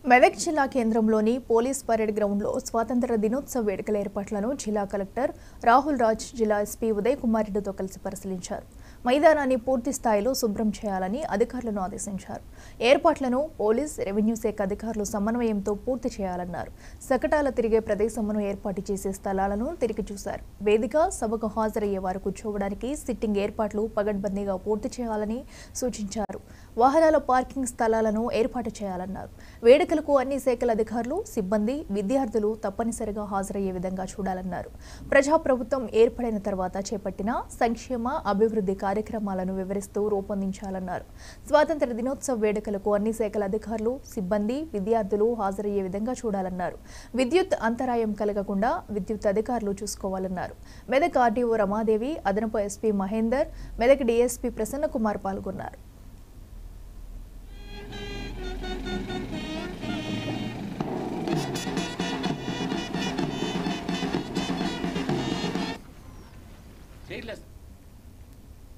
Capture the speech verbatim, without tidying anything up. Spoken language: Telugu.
మెదక్ జిల్లా కేంద్రంలోని పోలీస్ పరేడ్ గ్రౌండ్లో స్వాతంత్ర దినోత్సవ వేడుకల ఏర్పాట్లను జిల్లా కలెక్టర్ రాహుల్ రాజ్, జిల్లా ఎస్పీ ఉదయ్ కుమార్ రెడ్డితో కలిసి పరిశీలించారు. మైదానాన్ని పూర్తి స్థాయిలో శుభ్రం చేయాలని అధికారులను ఆదేశించారు. ఏర్పాట్లను పోలీస్, రెవెన్యూ శాఖ అధికారులు సమన్వయంతో పూర్తి చేయాలన్నారు. సకటాల తిరిగే ప్రదేశమును ఏర్పాటు చేసే స్థలాలను తిరిగి చూశారు. వేదిక, సభకు హాజరయ్యే వారు కూర్చోవడానికి సిట్టింగ్ ఏర్పాట్లు పగడ్బందీగా పూర్తి చేయాలని సూచించారు. వాహనాల పార్కింగ్ స్థలాలను ఏర్పాటు చేయాలన్నారు. వేడుకలకు అన్ని శాఖల అధికారులు, సిబ్బంది, విద్యార్థులు తప్పనిసరిగా హాజరయ్యే విధంగా చూడాలన్నారు. ప్రజాప్రభుత్వం ఏర్పడిన తర్వాత చేపట్టిన సంక్షేమ, అభివృద్ధి కార్యక్రమాలను వివరిస్తూ రూపొందించాలన్నారు. స్వాతంత్ర దినోత్సవ వేడుకలకు అన్ని శాఖల అధికారులు, సిబ్బంది, విద్యార్థులు హాజరయ్యే విధంగా చూడాలన్నారు. విద్యుత్ అంతరాయం కలగకుండా విద్యుత్ అధికారులు చూసుకోవాలన్నారు. మెదక్ ఆర్డీఓ రమాదేవి, అదనపు ఎస్పీ మహేందర్, మెదక్ డీఎస్పీ ప్రసన్న కుమార్ పాల్గొన్నారు. Seriously.